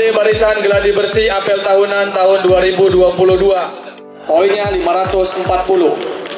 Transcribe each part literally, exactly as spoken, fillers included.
Mewakili barisan geladi bersih apel tahunan tahun dua ribu dua puluh dua. Poinnya lima ratus empat puluh.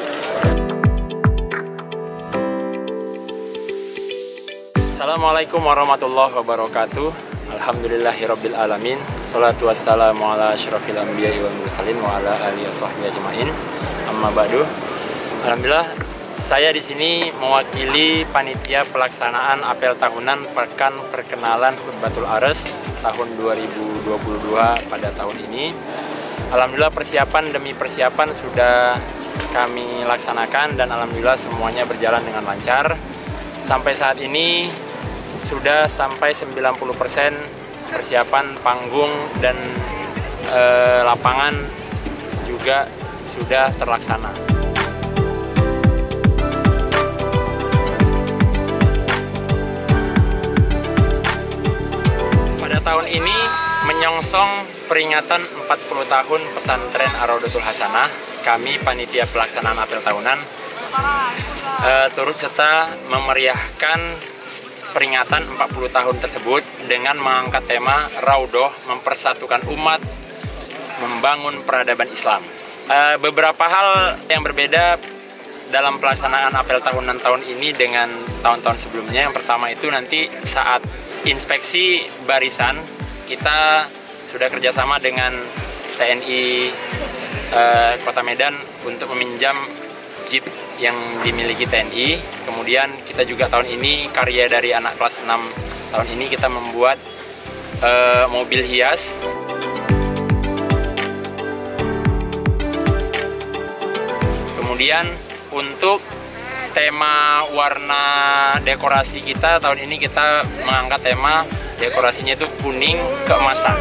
Assalamualaikum warahmatullahi wabarakatuh. Alhamdulillahirabbil alamin. Shalatu wassalamu ala asyrofil anbiya'i wal mursalin wa ala alihi washabbihi ajmain. Amma ba'du. Alhamdulillah, saya di sini mewakili panitia pelaksanaan apel tahunan Pekan Perkenalan Khutbatul Ares tahun dua ribu dua puluh dua pada tahun ini. Alhamdulillah, persiapan demi persiapan sudah kami laksanakan dan alhamdulillah semuanya berjalan dengan lancar. Sampai saat ini sudah sampai sembilan puluh persen persiapan panggung dan e, lapangan juga sudah terlaksana. Pada tahun ini menyongsong peringatan empat puluh tahun pesantren Ar-Raudhatul Hasanah, kami panitia pelaksanaan apel tahunan e, turut serta memeriahkan peringatan empat puluh tahun tersebut dengan mengangkat tema Raudhah mempersatukan umat, membangun peradaban Islam. E, beberapa hal yang berbeda dalam pelaksanaan apel tahunan tahun ini dengan tahun-tahun sebelumnya. Yang pertama itu nanti saat inspeksi barisan, kita sudah kerjasama dengan T N I e, Kota Medan untuk meminjam jeep yang dimiliki T N I. Kemudian kita juga tahun ini karya dari anak kelas enam tahun ini kita membuat uh, mobil hias. Kemudian untuk tema warna dekorasi kita tahun ini kita mengangkat tema dekorasinya itu kuning keemasan.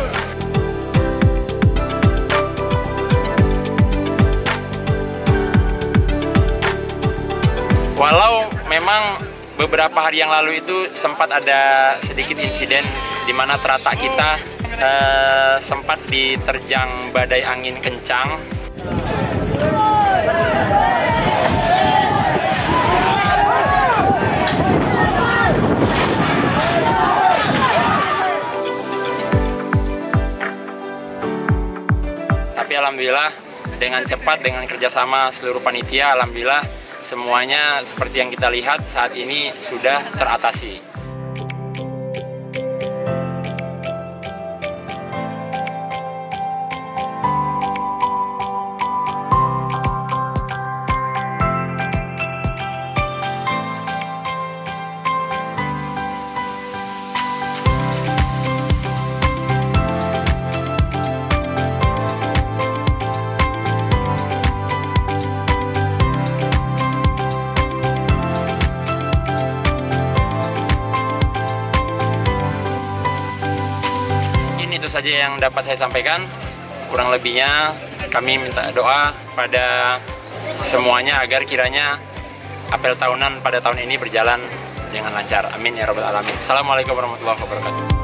Walau memang beberapa hari yang lalu itu sempat ada sedikit insiden di mana teratak kita eh, sempat diterjang badai angin kencang. Tapi alhamdulillah dengan cepat, dengan kerjasama seluruh panitia, alhamdulillah semuanya seperti yang kita lihat saat ini sudah teratasi. Itu saja yang dapat saya sampaikan. Kurang lebihnya kami minta doa pada semuanya agar kiranya apel tahunan pada tahun ini berjalan dengan lancar. Amin ya rabbal alamin. Assalamualaikum warahmatullahi wabarakatuh.